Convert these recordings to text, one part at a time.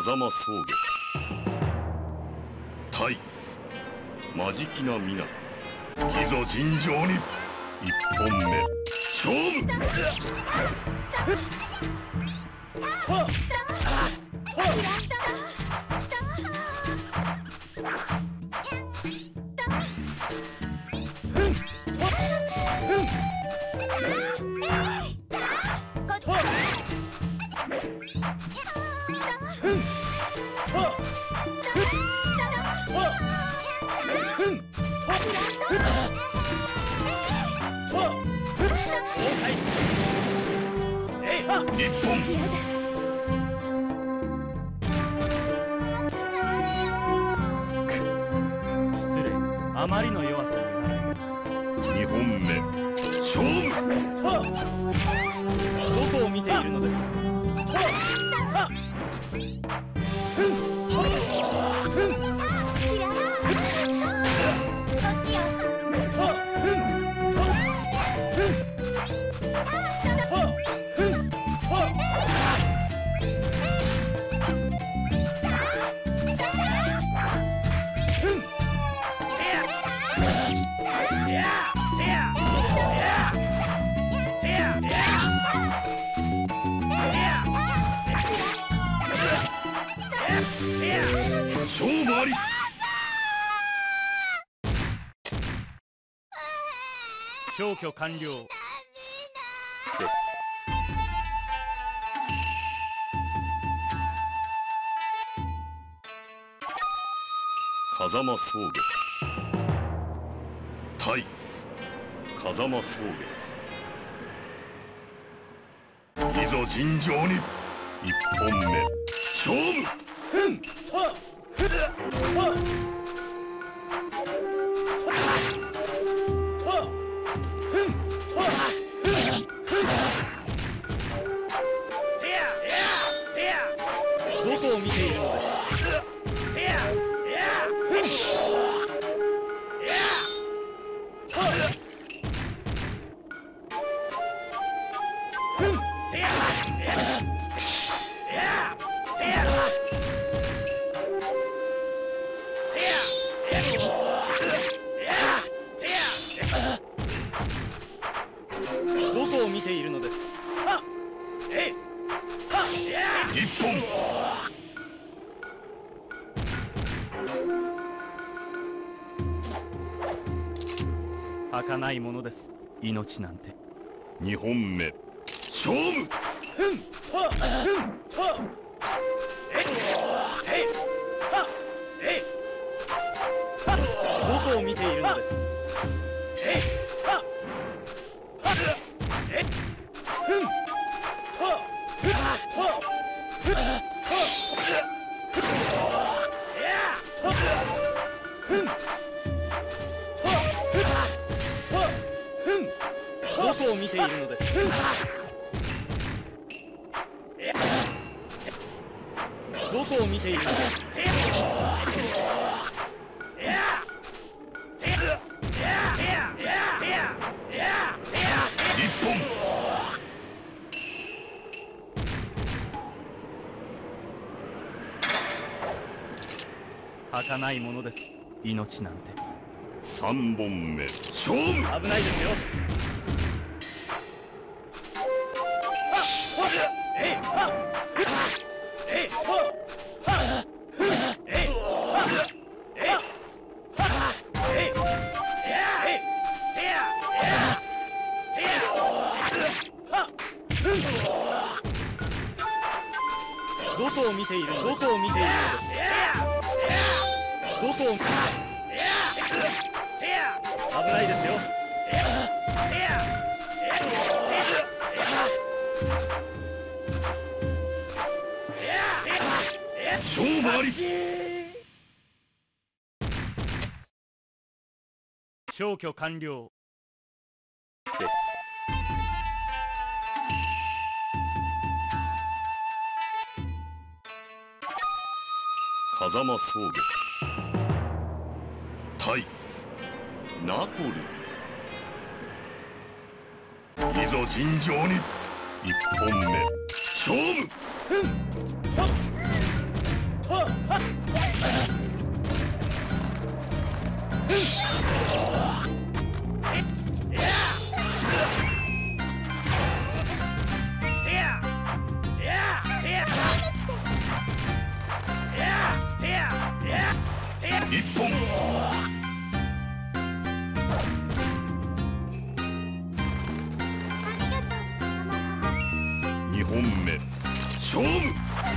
風間草月対間近な皆、いざ尋常に一本目勝負。一本。 失礼、あまりの弱さに。 二本目勝負。 どこを見ているのです。 勝負あり。 消去完了です。 風間草月対風間草月、いざ尋常に一本目勝負。 どこを見ているのです。どこを見ているのです。 一本。 儚いものです、命なんて。 二本目勝負。 どこを見ているのです。どこを見ているのです。どこを見ているのです。 一本。 儚いものです、命なんて。 三本目勝負。 危ないですよ。どこを見ているの。どこを見ているのです。どこを。危ないですよ。 勝負あり。 消去完了です。 風間草月対ナコル、いざ尋常に一本目勝負。 一本。二本目勝負。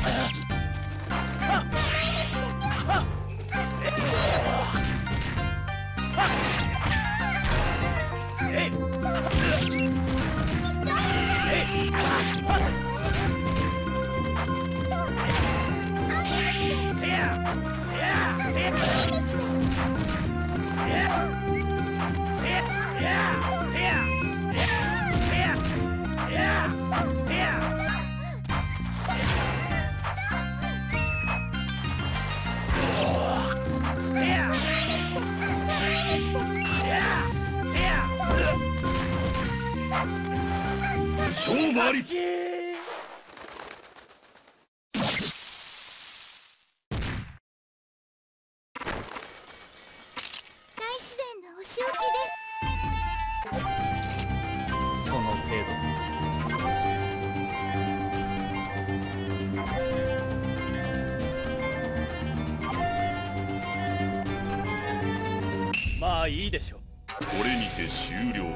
勝負あり。 大自然のお仕置きです。 その程度。まあいいでしょう。 これにて終了。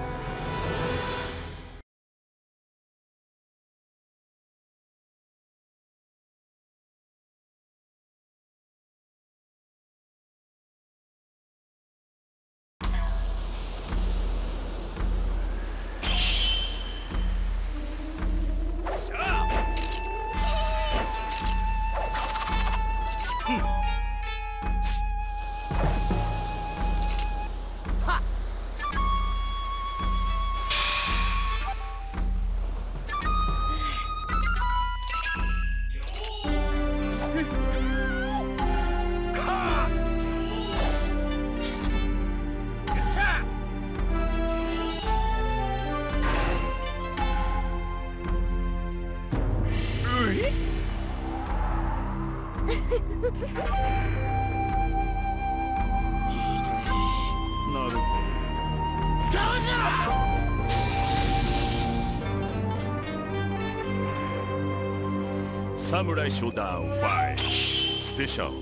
なるほど。どうぞ。サムライショダウン5スペシャル。